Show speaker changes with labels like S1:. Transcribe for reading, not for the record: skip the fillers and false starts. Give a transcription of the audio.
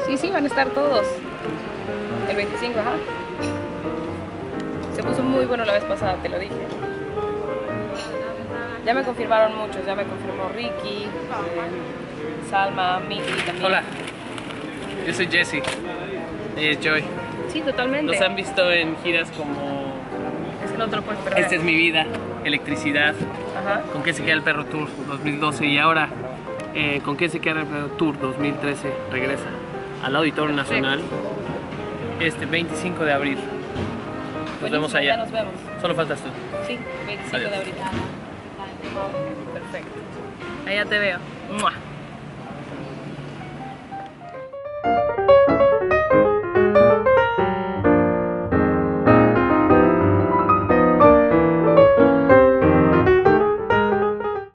S1: Sí, van a estar todos. El 25, ajá. Se puso muy bueno la vez pasada, te lo dije. Ya me confirmaron muchos, ya me confirmó Ricky, Salma, Miki también.
S2: Hola, yo soy Jesse. Ella es Joy.
S1: Sí, totalmente.
S2: Nos han visto en giras como
S1: Es que no te lo puedes perder.
S2: Esta es mi vida, Electricidad,
S1: Ajá.
S2: Con qué se queda el perro Tour 2012 y ahora Con qué se queda el perro Tour 2013 regresa al Auditorio Nacional este 25 de abril. Nos vemos allá.
S1: Ya nos vemos.
S2: Solo faltas tú.
S1: Sí, 25
S2: Adiós.
S1: de abril. Perfecto. Allá te veo. ¡Mua!